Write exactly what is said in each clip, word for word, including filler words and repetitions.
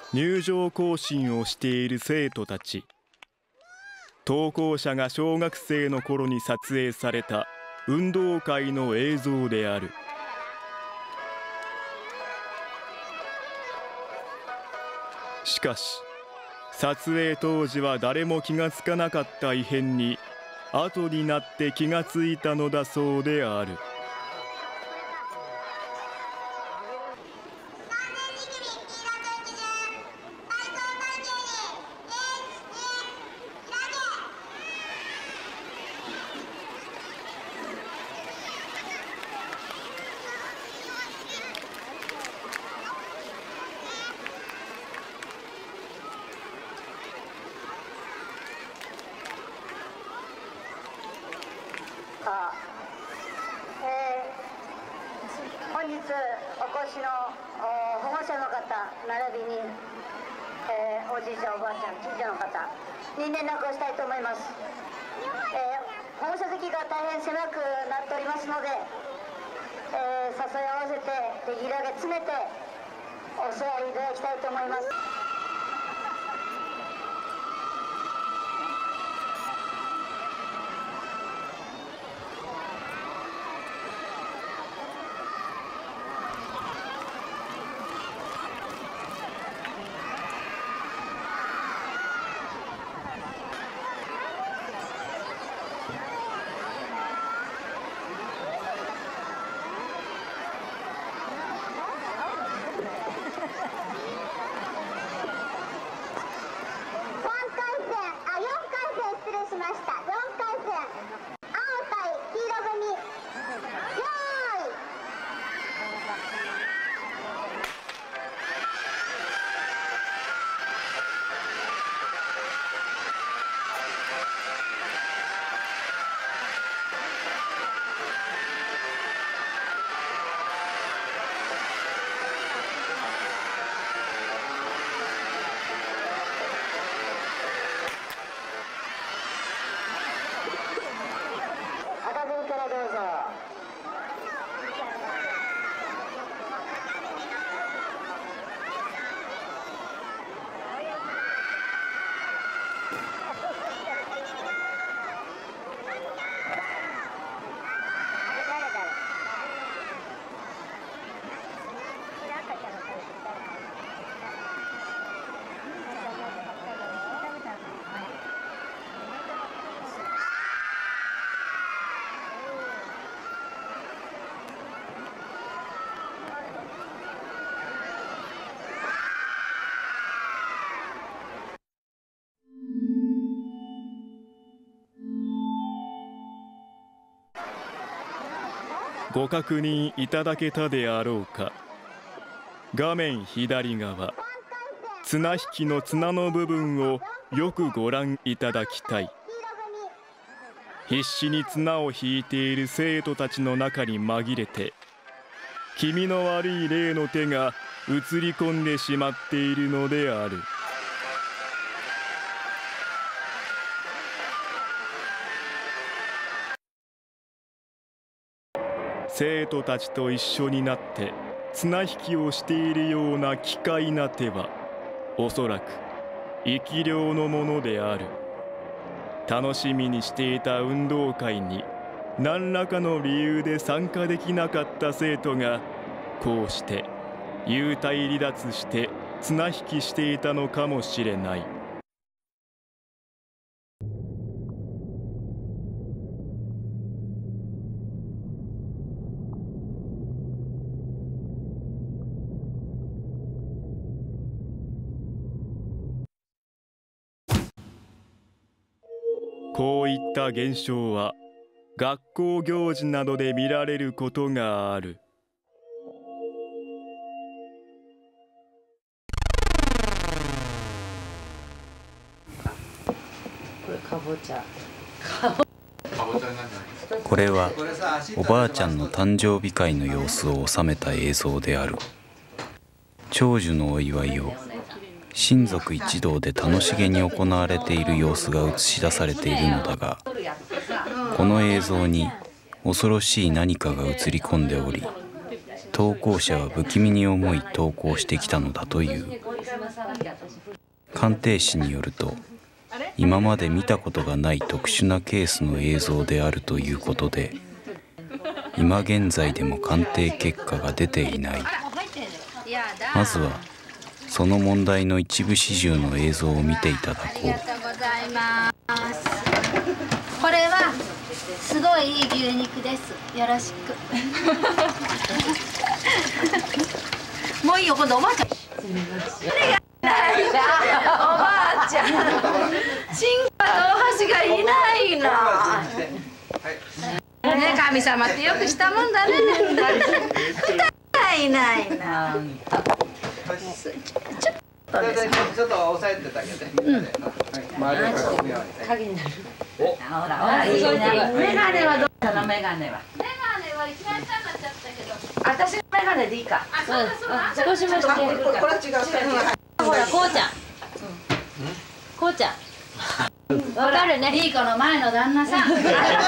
入場行進をしている生徒たち。投稿者が小学生の頃に撮影された運動会の映像である。しかし撮影当時は誰も気がつかなかった異変に後になって気がついたのだそうである。 本日お越しの保護者の方並びに、えー、おじいちゃんおばあちゃん近所の方に連絡をしたいと思います。えー、保護者席が大変狭くなっておりますので、えー、誘い合わせてできるだけ詰めてお座りいただきたいと思います。 ご確認いただけたであろうか。画面左側、綱引きの綱の部分をよくご覧いただきたい。必死に綱を引いている生徒たちの中に紛れて、気味の悪い霊の手が映り込んでしまっているのである。生徒たちと一緒になって綱引きをしているような奇怪な手は、おそらく生き霊のものである。楽しみにしていた運動会に何らかの理由で参加できなかった生徒が、こうして幽体離脱して綱引きしていたのかもしれない。こういった現象は学校行事などで見られることがある。 これかぼちゃ。 これはおばあちゃんの誕生日会の様子を収めた映像である。長寿のお祝いを親族一同で楽しげに行われている様子が映し出されているのだが、この映像に恐ろしい何かが映り込んでおり、投稿者は不気味に思い投稿してきたのだという。 鑑定士によると、今まで見たことがない特殊なケースの映像であるということで、今現在でも鑑定結果が出ていない。まずはその問題の一部始終の映像を見ていただこう。 ありがとうございます。これはすごいいい牛肉です。よろしく。もういいよ、今度おばあちゃん。おばあちゃん。チンカとお箸がいないの。ね、神様ってよくしたもんだね。いないな。ちょっとですね。 ちょっと押さえてたけど。うん。 影になる。ほらほら、いいね。メガネはどうかな、メガネは。メガネは一番下になっちゃったけど。私のメガネでいいか。あ、そうだそうだ。少しもして。これは違う。 ほら、こうちゃん。こうちゃん。わかるね。 いい子の前の旦那さん。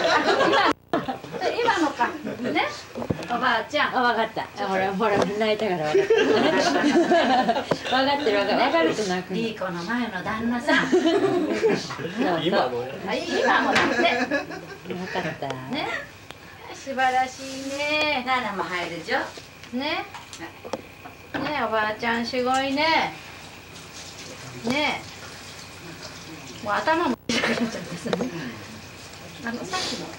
今のか。ね。おばあちゃん。 あ、わかった。ほら、ほら、泣いたからわかった。わかってる、わかる。わかると泣く。 いい子の前の旦那さん。今も。今もだって。 わかった。 ね。素晴らしいね。ナナも入るじゃ。ね。ね、おばあちゃんすごいね。ね。もう頭も短くなっちゃってさ。あのさっきの。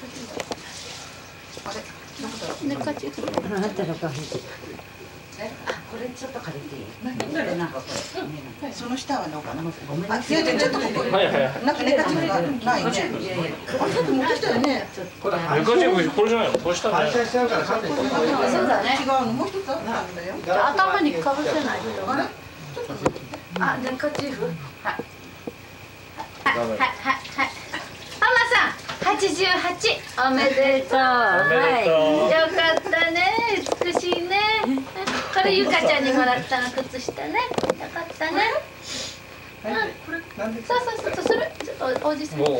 あれ。ね、こっち。 あったのか。 え、あ、これちょっと借りていい。なんかこれ。 その下はどうかな。 ごめんあ、 なさい。 ちょっとここ。なんかネカチブがないね。あ、ちょっと持ってきたよね。 これネカチブこれじゃないの？これ下だね。 そうだね。 違うのもう一つあったんだよ。 頭にかぶせないと。あれ？あ、ネカチブ。はい。はいはいはいはい。ママさん、八十八おめでとう。はい。よかったね。美しいね。これゆかちゃんにもらったの靴下ね。よかったね。うん。そうそうそうそれちょっとおじさん。あ。ね。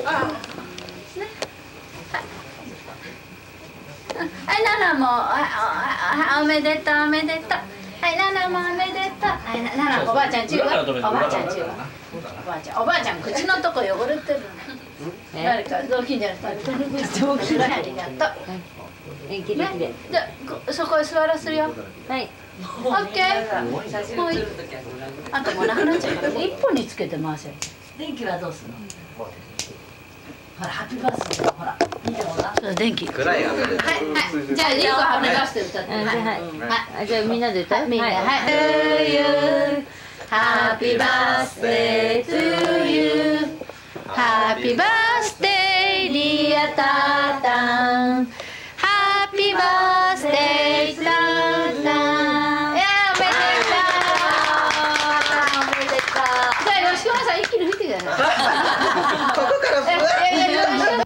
はい、ナナもああおめでとうおめでとう。はい、ナナもおめでとう。はい、ナナおばあちゃんちゅうわ。おばあちゃんちゅうわ。おばあちゃんおばあちゃん口のとこ汚れてる。誰か雑巾じゃなくて雑巾。ありがとう。 ね、きれいきれい。 じゃあそこへ座らせるよ。 はい。 オッケー。もういい。あともうなくなっちゃうから一本につけて回せる。電気はどうするの？ほらハッピーバースデーほら見てごらん。そう電気。 暗い明かり。 はいはい。じゃあリコはめ出して歌って。はいはい。じゃあみんなで歌う。 みんなはい。Happy birthday to you. Happy birthday dear Tatan. Happy birthday Tatan. いやおめでとう。おめでとう。じゃあ吉川さん一気に吹いてください。 ここからふわっ。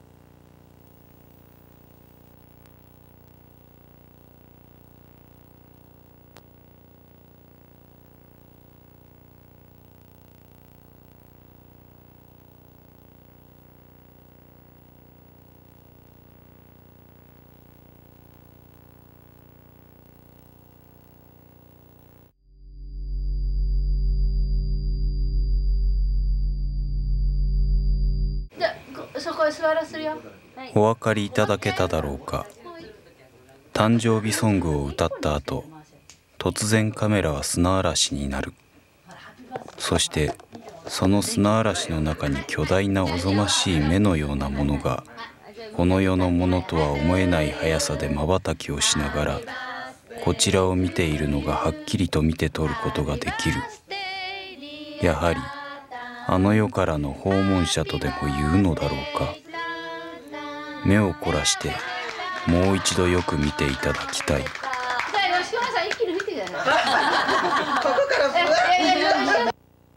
そこへ座らせるよ。 お分かりいただけただろうか。誕生日ソングを歌った後、突然カメラは砂嵐になる。そしてその砂嵐の中に巨大なおぞましい目のようなものが、この世のものとは思えない速さで瞬きをしながらこちらを見ているのがはっきりと見て取ることができる。やはりあの世からの訪問者とでも言うのだろうか。目を凝らしてもう一度よく見ていただきたい。 じゃあ吉川さん一気に吹いてください。 ここからふわっ。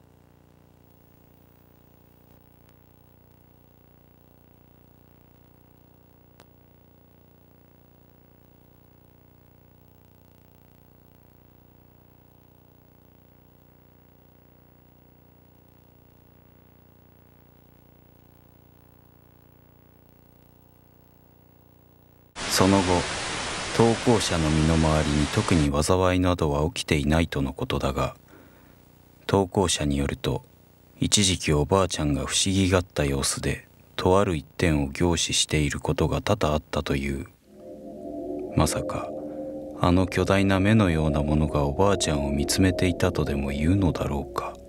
その後、投稿者の身の回りに特に災いなどは起きていないとのことだが、 投稿者によると、一時期おばあちゃんが不思議がった様子でとある一点を凝視していることが多々あったという。まさかあの巨大な目のようなものがおばあちゃんを見つめていたとでも言うのだろうか。